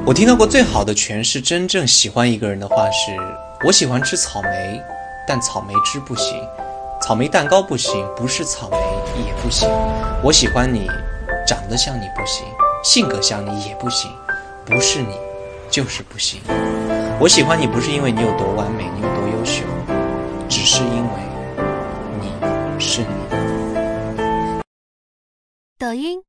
我听到过最好的诠释真正喜欢一个人的话是：我喜欢吃草莓，但草莓汁不行，草莓蛋糕不行，不是草莓也不行。我喜欢你，长得像你不行，性格像你也不行，不是你就是不行。我喜欢你不是因为你有多完美，你有多优秀，只是因为你是你。 抖音